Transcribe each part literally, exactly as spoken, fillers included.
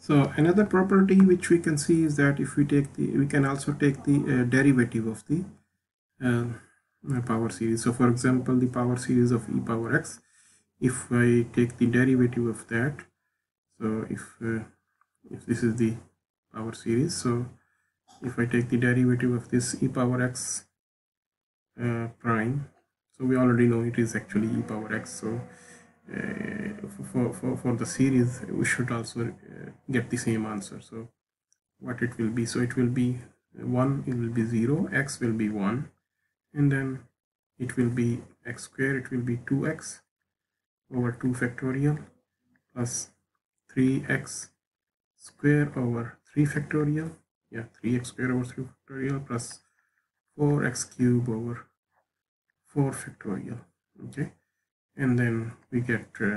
So another property which we can see is that if we take the, we can also take the uh, derivative of the uh, power series. So for example, the power series of e power x, if I take the derivative of that, so if uh, if this is the power series, so if I take the derivative of this e power x uh, prime, so we already know it is actually e power x, so uh, for, for, for the series we should also uh, get the same answer. So what it will be, so it will be one, it will be zero, x will be one, and then it will be x square, it will be two x over two factorial plus three x square over three factorial, yeah, three x square over three factorial plus four x cube over four factorial. Okay, and then we get uh,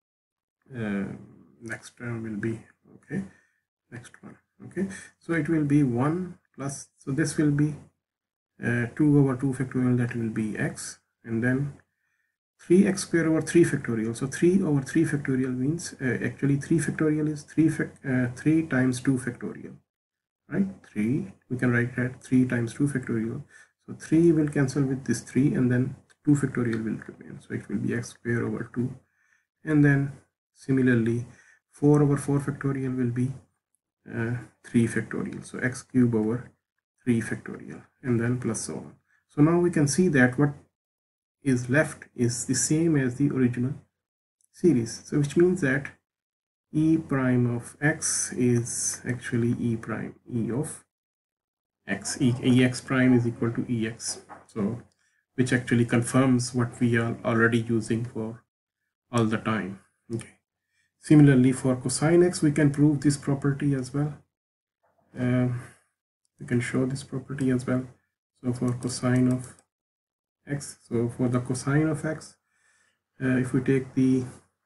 uh, next term will be, okay, next one. Okay, so it will be one plus, so this will be uh, two over two factorial, that will be x, and then three x square over three factorial. So three over three factorial means uh, actually three factorial is three fac uh, three times two factorial, right? three, we can write that three times two factorial. So three will cancel with this three, and then two factorial will remain, so it will be x square over two, and then similarly four over four factorial will be uh, three factorial, so x cube over three factorial, and then plus so on. So now we can see that what is left is the same as the original series, so which means that e prime of x is actually e prime e of x, e, ex prime is equal to ex, so which actually confirms what we are already using for all the time. Okay, similarly for cosine x we can prove this property as well. Um, we can show this property as well. So for cosine of x, so for the cosine of x, uh, if we take the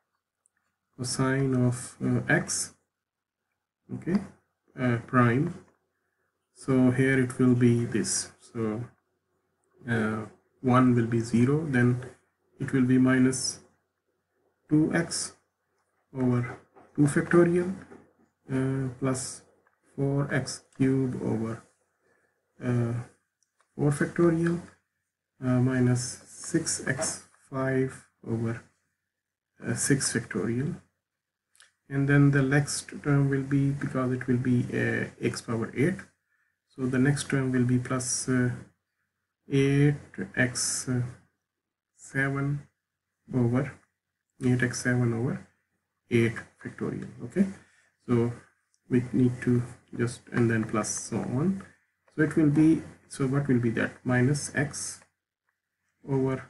cosine of uh, x, okay, uh, prime, so here it will be this, so uh, one will be zero, then it will be minus two x over two factorial uh, plus four x cube over uh, four factorial uh, minus six x five over uh, six factorial, and then the next term will be, because it will be uh, x power eight, so the next term will be plus uh, eight x seven over eight x seven over eight factorial. Okay, so we need to just, and then plus so on, so it will be, so what will be that, minus x over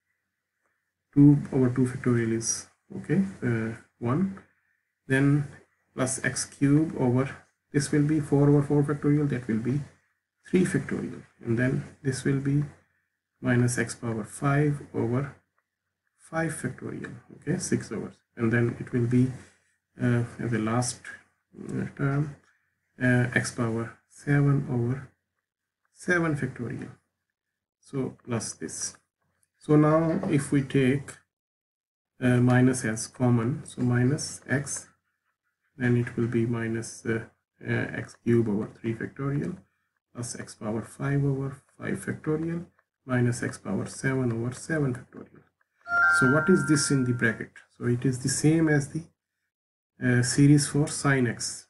two over two factorial is, okay, uh, one, then plus x cube over, this will be four over four factorial, that will be three factorial, and then this will be minus x power five over five factorial, okay, six over, and then it will be uh, as the last uh, term uh, x power seven over seven factorial, so plus this. So now if we take uh, minus as common, so minus x, then it will be minus uh, uh, x cube over three factorial plus x power five over five factorial minus x power seven over seven factorial. So what is this in the bracket? So it is the same as the uh, series for sine x.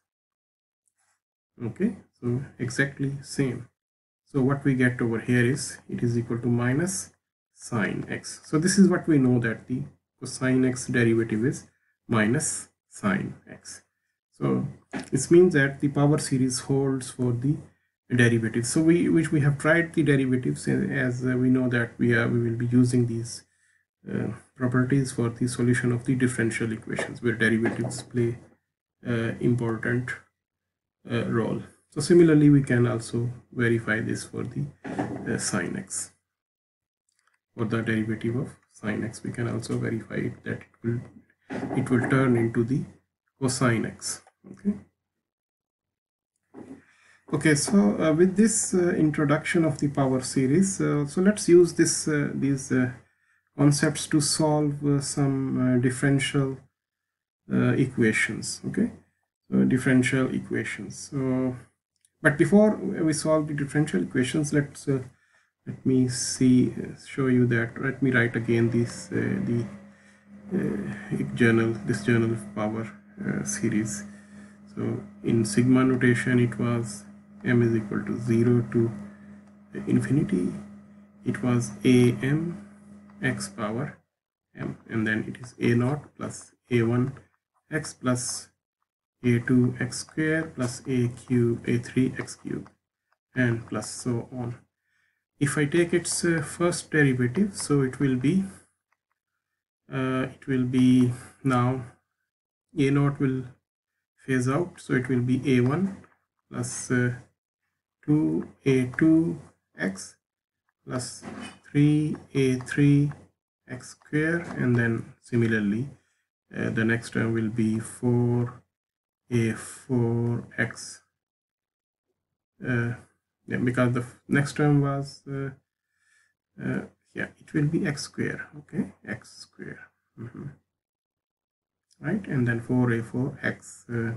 Okay, so exactly same. So what we get over here is, it is equal to minus sine x. So this is what we know, that the cosine x derivative is minus sine x. So this means that the power series holds for the derivative. So we, which we have tried the derivatives, as uh, we know that we are we will be using these uh, properties for the solution of the differential equations, where derivatives play uh, important uh, role. So similarly we can also verify this for the uh, sine x. For the derivative of sine x, we can also verify it, that it will it will turn into the cosine x. Okay. Okay, so uh, with this uh, introduction of the power series, uh, so let's use this uh, these uh, concepts to solve uh, some uh, differential uh, equations. Okay, So differential equations. So, but before we solve the differential equations, let's uh, let me see uh, show you that. Let me write again this uh, the uh, journal this journal of power uh, series. So in sigma notation, it was m is equal to zero to infinity. It was a m x power m, and then it is a naught plus a one x plus a two x square plus a cube a three x cube, and plus so on. If I take its uh, first derivative, so it will be uh, it will be now a naught will phase out, so it will be a one plus uh, two a two x plus three a three x square, and then similarly uh, the next term will be four a four x uh, yeah, because the next term was uh, uh, yeah, it will be x square. Okay, x square. Mm-hmm. Right, and then four a four x uh,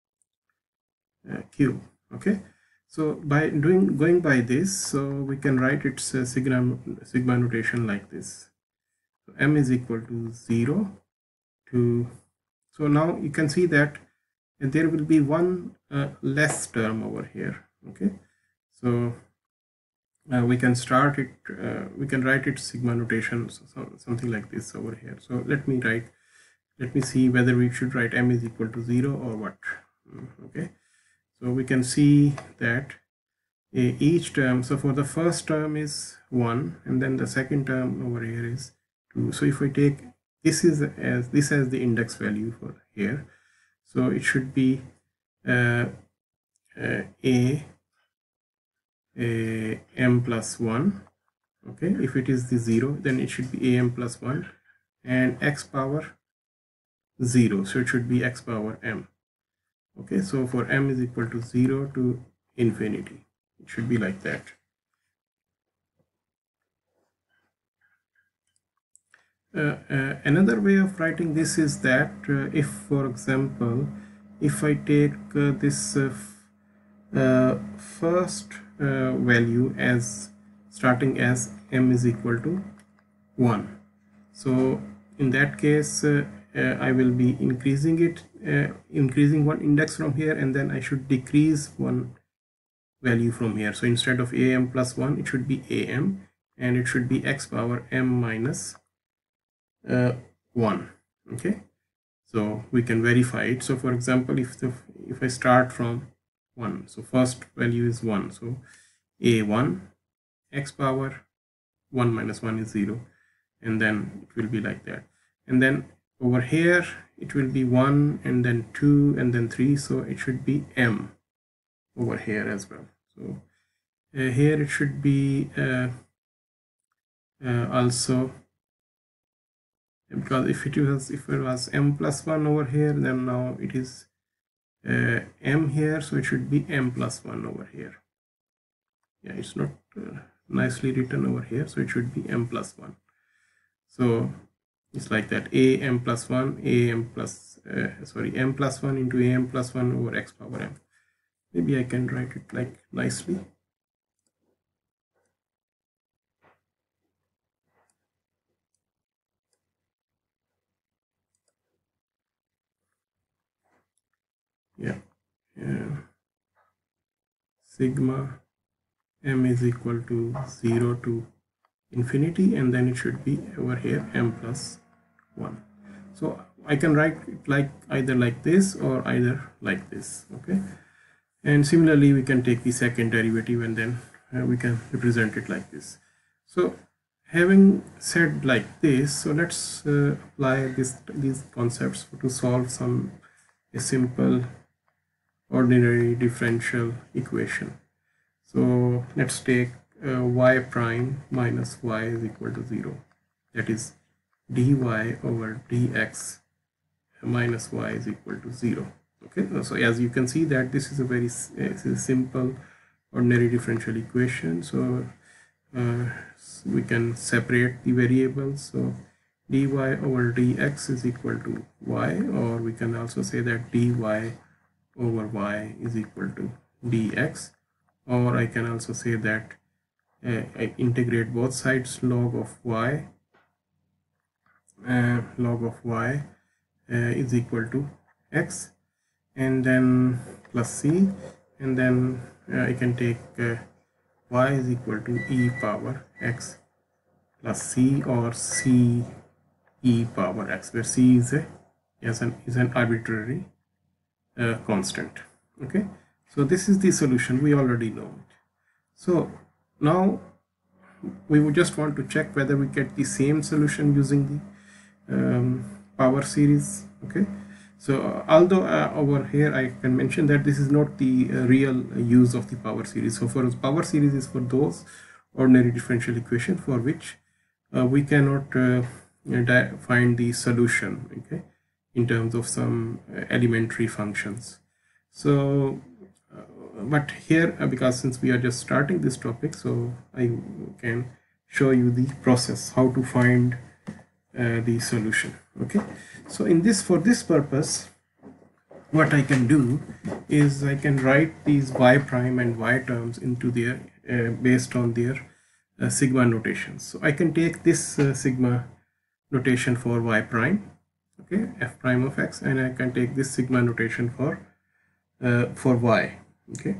uh, cube. Okay, so by doing going by this, so we can write its uh, sigma sigma notation like this. So m is equal to zero to, so now you can see that there will be one uh, less term over here. Okay, so uh, we can start it uh, we can write it sigma notation, so, so something like this over here. So let me write let me see whether we should write m is equal to zero or what. Okay, so we can see that uh, each term, so for the first term is one, and then the second term over here is two. So if we take this is as this as the index value for here, so it should be uh, uh, a, a m plus one. Okay, if it is the zero, then it should be a m plus one, and x power zero, so it should be x power m. Okay, so for m is equal to zero to infinity, it should be like that. Uh, uh, another way of writing this is that uh, if, for example, if I take uh, this uh, uh, first uh, value as starting as m is equal to one, so in that case uh, uh, I will be increasing it uh, increasing one index from here, and then I should decrease one value from here. So instead of am plus one, it should be am, and it should be x power m minus uh, one. Okay, so we can verify it. So for example, if the if I start from one, so first value is one, so a one, x power one minus one is zero, and then it will be like that. And then over here it will be one, and then two, and then three, so it should be m over here as well. So uh, here it should be uh, uh, also, because if it was if it was m plus one over here, then now it is uh, m here, so it should be m plus one over here. Yeah, it's not uh, nicely written over here, so it should be m plus one. So it's like that, a m plus one, a m plus uh, sorry m plus one into a m plus one over x power m. Maybe I can write it like nicely. Yeah, yeah. Sigma m is equal to zero to infinity, and then it should be over here m plus one. So I can write it like either like this or either like this. Okay, and similarly we can take the second derivative, and then uh, we can represent it like this. So having said like this, so let's uh, apply this these concepts to solve some a simple ordinary differential equation. So let's take uh, y prime minus y is equal to zero, that is dy over dx minus y is equal to zero. Okay, so as you can see that this is a very uh, a simple ordinary differential equation. So uh, we can separate the variables. So dy over dx is equal to y, or we can also say that dy over y is equal to dx, or I can also say that uh, I integrate both sides, log of y uh, log of y uh, is equal to x, and then plus c, and then uh, I can take uh, y is equal to e power x plus c, or c e power x, where c is a is an is an arbitrary uh, constant. Okay, so this is the solution, we already know it. So now we would just want to check whether we get the same solution using the um, power series. Okay, so uh, although uh, over here I can mention that this is not the uh, real use of the power series. So for power series is for those ordinary differential equation for which uh, we cannot uh, find the solution, okay, in terms of some uh, elementary functions. So uh, but here uh, because since we are just starting this topic, so I can show you the process how to find uh, the solution. Okay, so in this for this purpose, what I can do is I can write these y prime and y terms into their uh, based on their uh, sigma notations. So I can take this uh, sigma notation for y prime, okay, f prime of x, and I can take this sigma notation for uh, for y. Okay.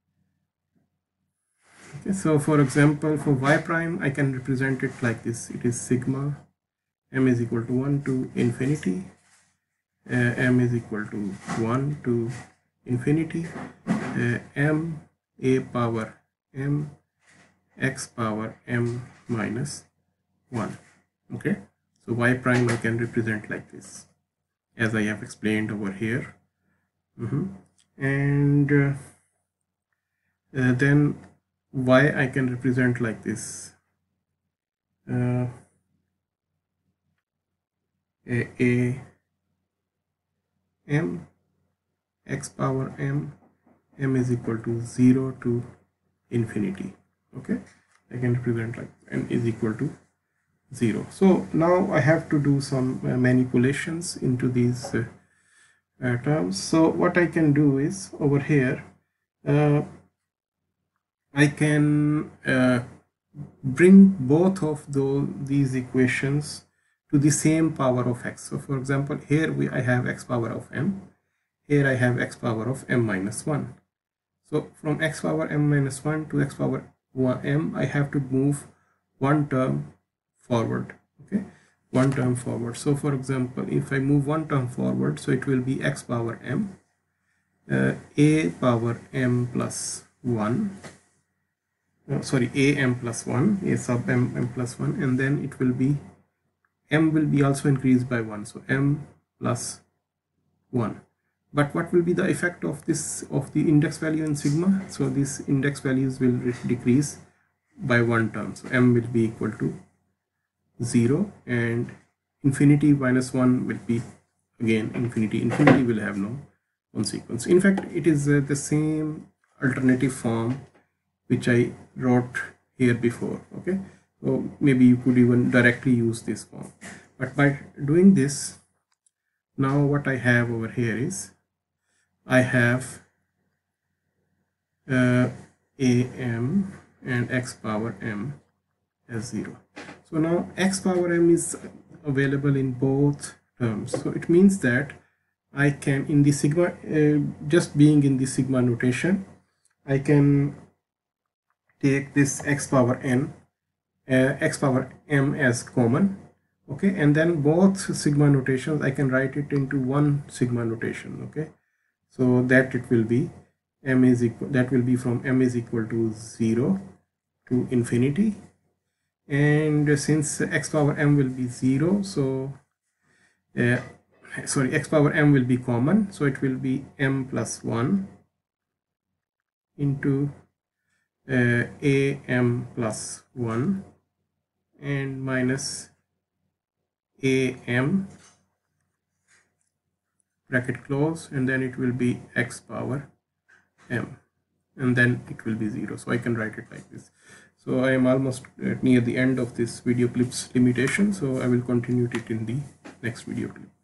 Okay, so for example, for y prime I can represent it like this. It is sigma m is equal to one to infinity, uh, m is equal to one to infinity, uh, m a power m x power m minus one. Okay, so y prime I can represent like this, as I have explained over here. Mm-hmm. And uh, uh, then y I can represent like this, uh, a, a m x power m, m is equal to zero to infinity. Okay, I can represent like n is equal to zero. So now I have to do some uh, manipulations into these uh, uh, terms. So what I can do is over here uh, I can uh, bring both of those these equations to the same power of x. So for example, here we I have x power of m, here I have x power of m minus one. So from x power m minus one to x power m, I have to move one term forward. Okay, one term forward. So for example, if I move one term forward, so it will be x power m, uh, a power m plus one, uh, sorry, a m plus one, a sub m, m plus one, and then it will be m will be also increased by one, so m plus one. But what will be the effect of this of the index value in sigma? So these index values will decrease by one term, so m will be equal to zero, and infinity minus one will be again infinity. Infinity will have no consequence. In fact, it is uh, the same alternative form which I wrote here before. Okay, so maybe you could even directly use this form, but by doing this, now what I have over here is I have uh, a m and x power m as zero. So now x power m is available in both terms. So it means that I can, in the sigma, uh, just being in the sigma notation, I can take this x power n, uh, x power m as common. Okay, and then both sigma notations I can write it into one sigma notation. Okay, so that it will be m is equal, that will be from m is equal to zero to infinity, and since x power m will be zero, so uh, sorry, x power m will be common, so it will be m plus one into uh, a m plus one and minus a m bracket close, and then it will be x power m, and then it will be zero. So I can write it like this. So I am almost near the end of this video clip's limitation, so I will continue it in the next video clip.